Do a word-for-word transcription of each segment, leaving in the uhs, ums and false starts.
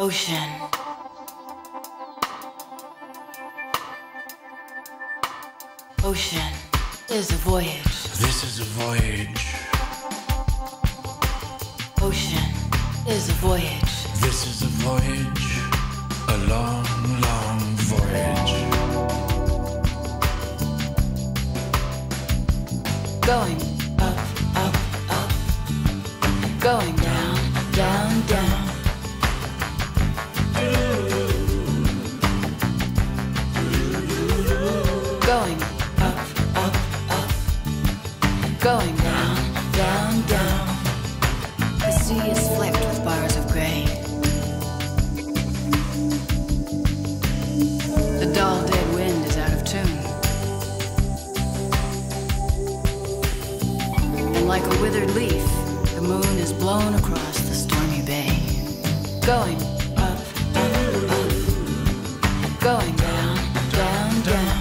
Ocean. Ocean is a voyage. This is a voyage. Ocean is a voyage. This is a voyage. A long, long voyage. Going up, up, up. Going down, down, down. Going up, up, up. Going down, down, down. The sea is flecked with bars of gray. The dull dead wind is out of tune. And like a withered leaf, the moon is blown across the stormy bay. Going up, up, up. Going down, down, down.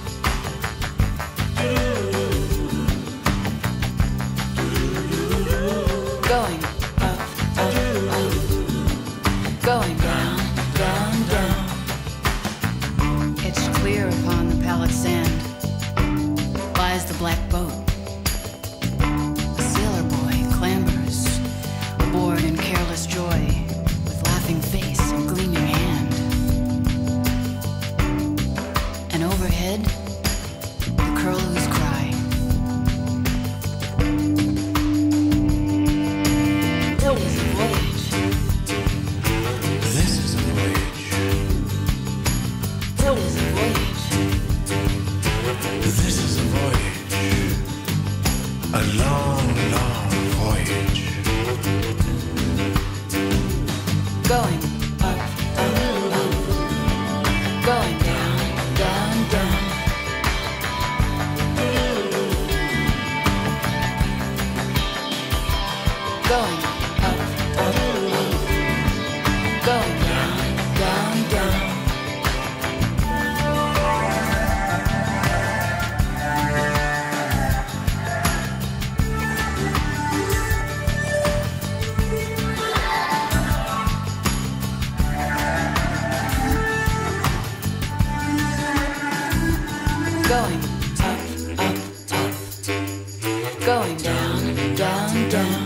Going up, up, up. Going down, down, down. It's clear upon the pallid sand lies the black boat. A sailor boy clambers aboard in careless joy, with laughing face and gleaming hand. And overhead, the curlews cry. It is a voyage. This is a voyage. It is a voyage. This is a voyage. A long, long voyage. Going up, up, up. Going down, down, down. Going up, up, up. Going down, down, down. Going up, up, up. Going down, down, down.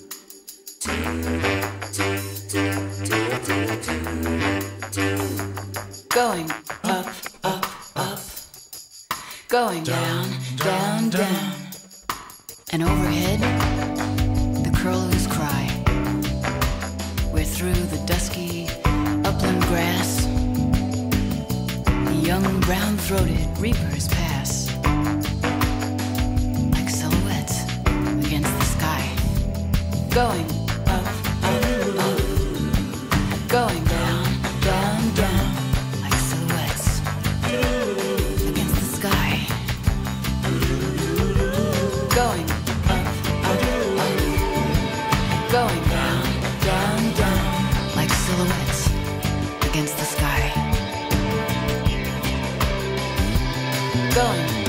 Going up, up, up. Going down, down, down. And overhead, the curlews cry. We're through the dusky upland grass. The young brown-throated reapers pass like silhouettes against the sky. Going up, up, up. Going down, down, down like silhouettes against the sky. Going up, up, up. Going down, down, down like silhouettes against the sky. Going